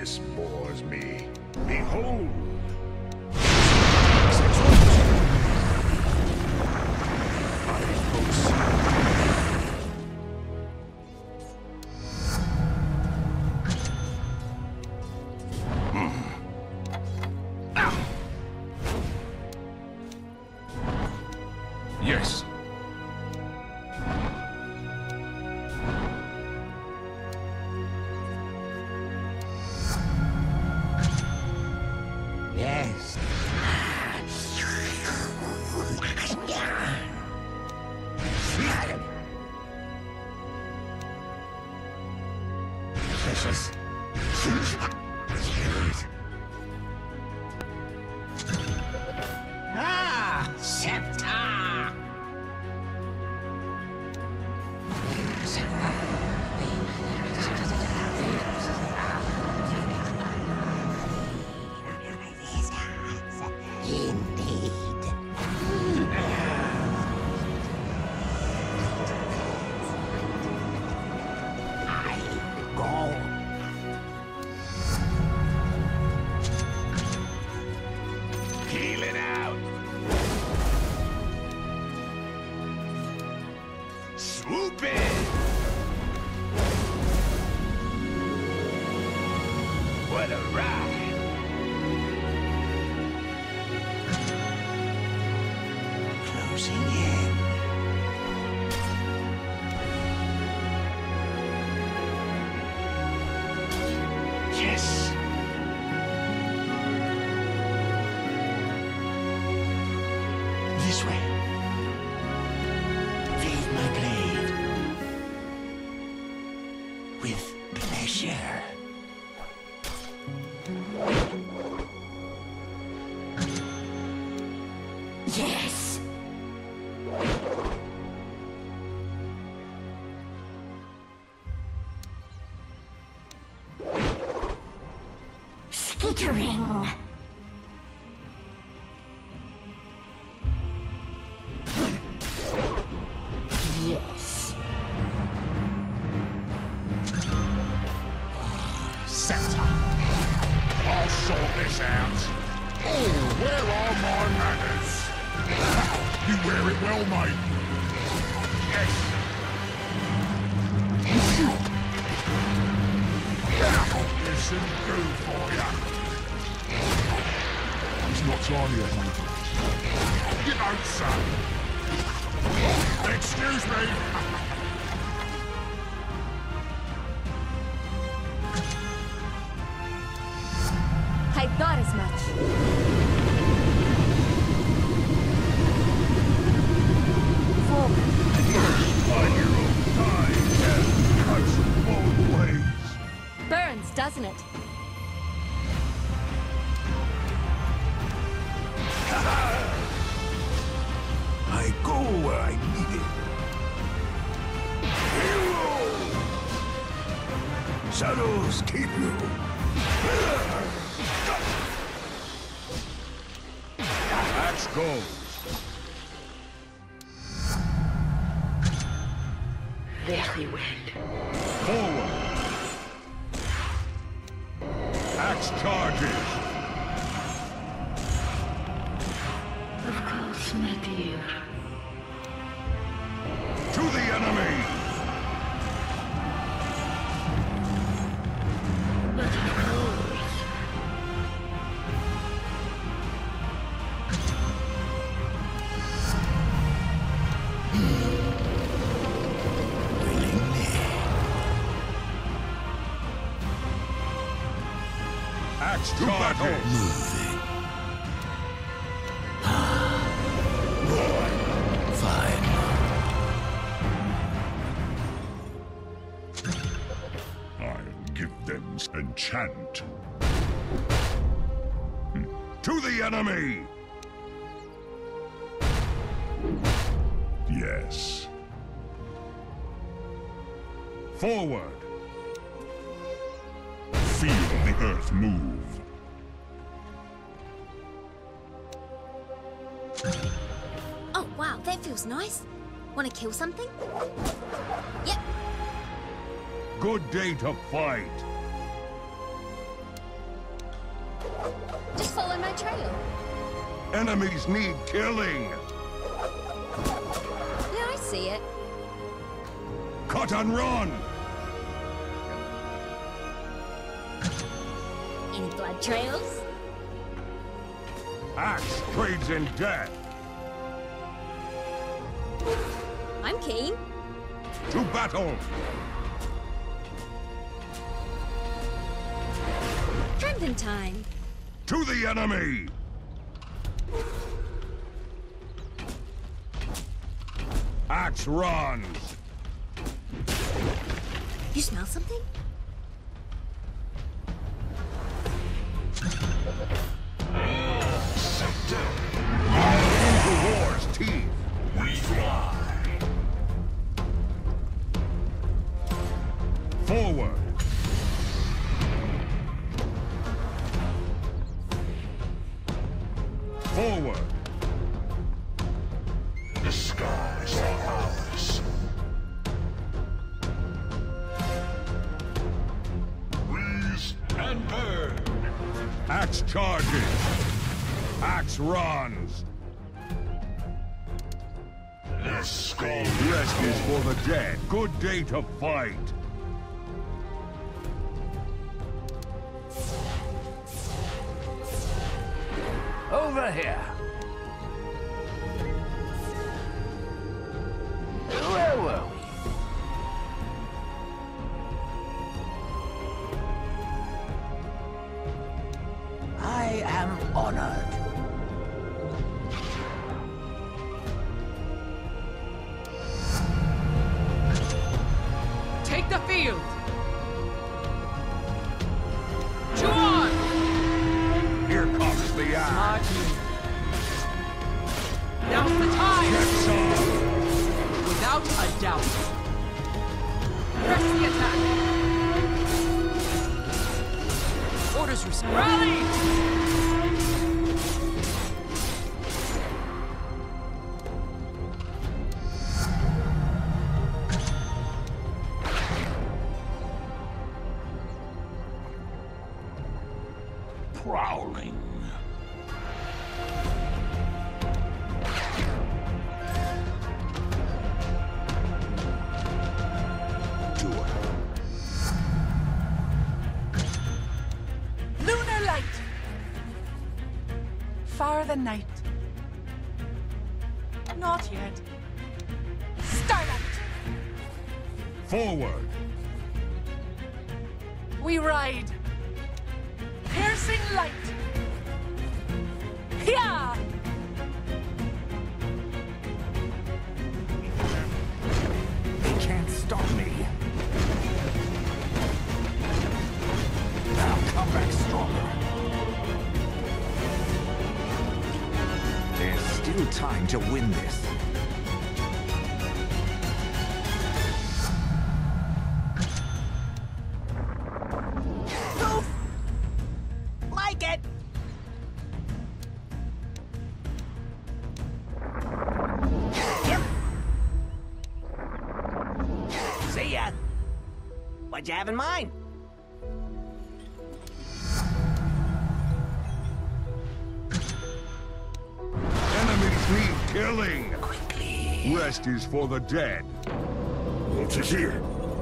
This bores me. Behold! Yes. Yes. Precious. Ah, scepter. What a ride! Closing in. Yes! This way. Feed my blade. With pleasure. Yes! Skittering! Yes! Scepter! I'll sort this out! Oh, where are my manners? You wear it well, mate. Yes. There's some food for you. He's not trying yet, mate. You don't say. Excuse me. I thought as much. Burns, doesn't it? I go where I need it. Hero! Shadows keep you. Let's go. Very well. Forward. Axe charges. Of course, my dear. To the enemy. But of course. Axe charges. Moving. Fine. I'll give them enchant. To the enemy! Yes. Forward! Feel the earth move. Oh, wow, that feels nice. Want to kill something? Yep. Good day to fight. trail. Enemies need killing. Yeah, I see it. Cut and run. Any blood trails? Axe trades in death. I'm keen. To battle. Trembling time. To the enemy. Axe runs. You smell something? Into war's teeth. We fly. Forward. Forward. The skies are ours. Breeze and burn. Axe charges. Axe runs. Rest is for the dead. Good day to fight. Over here. Where were we? I am honored. Take the field! Chew on! Here comes the axe. Smart move. Now's the time! Get some. Without a doubt. Press the attack! Orders received. Rally! Prowling. Do it. Lunar light! Far the night. Not yet. Starlight! Forward. We ride. Piercing light. Yeah! They can't stop me. I'll come back stronger. There's still time to win this. Poof! Like it! Yep. See ya. What'd you have in mind? Enemies need killing. Quickly. Rest is for the dead. What's it here?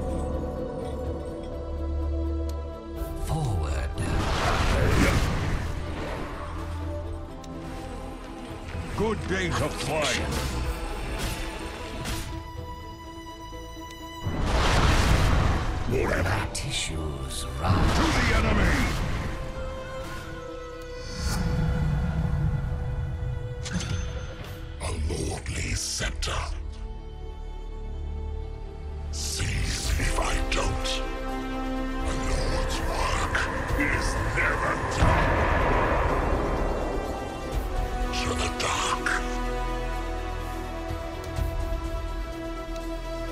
Forward. Good day to fight. Whatever. Tissues To rise. the enemy. A lordly scepter. Seize if I don't. A lord's work is never done. To the dark.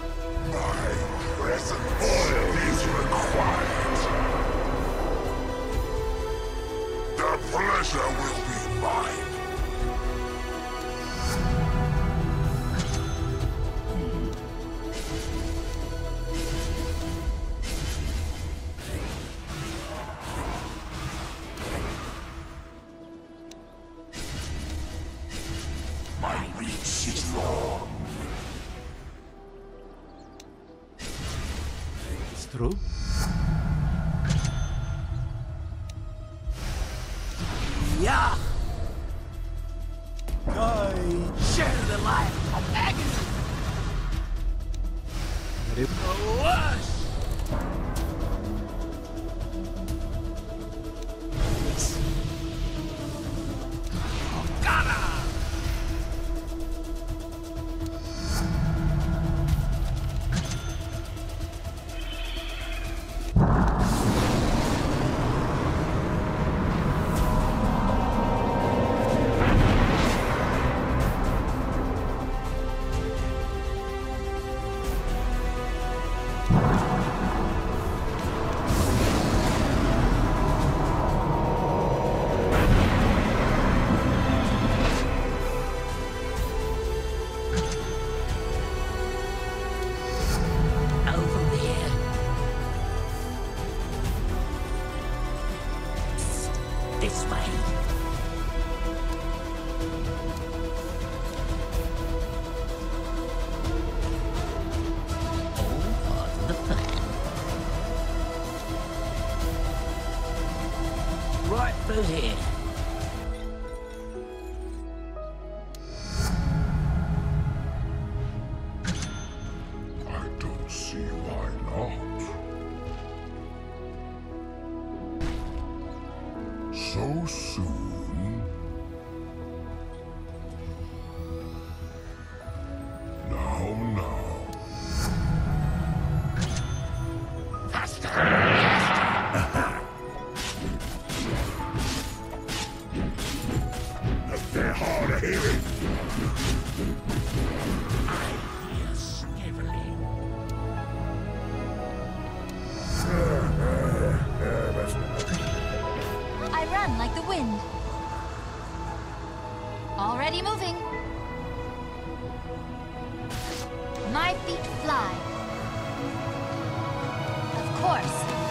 My presence is required. through? Yeah! Share the life of Aghanims! Lush! This way. All part of the plan. Right through here. I don't see why not. So soon? Now. Faster! They're hard of hearing. I hear sniveling. I run like the wind. Already moving. My feet fly. Of course.